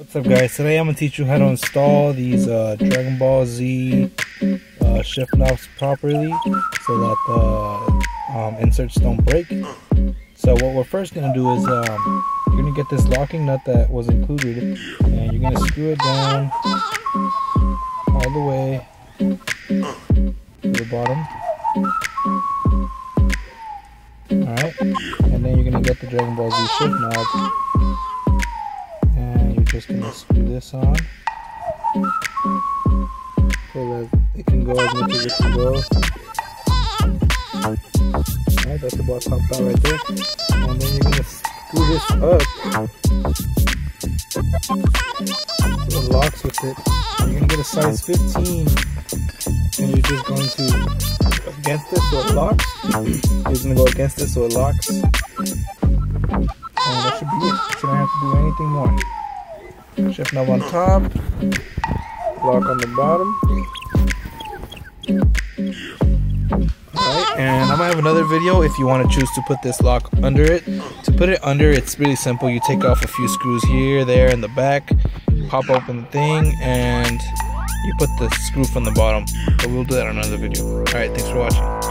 What's up guys, today I'm going to teach you how to install these Dragon Ball Z shift knobs properly so that the inserts don't break. So what we're first going to do is you're going to get this locking nut that was included and you're going to screw it down all the way to the bottom. Alright, and then you're going to get the Dragon Ball Z shift knob. Just gonna screw this on so that it can go as much as it can go. Alright, that's about popped out right there. And then you're gonna screw this up so it locks with it. You're gonna get a size 15 and you're just going to against it so it locks. You're gonna go against it so it locks. And that should be it. You shouldn't have to do anything more. Shift knob on top, lock on the bottom. Alright, and I'm gonna have another video if you want to choose to put this lock under it. To put it under, it's really simple. You take off a few screws here, there, in the back, pop open the thing, and you put the screw from the bottom. But we'll do that on another video. Alright, thanks for watching.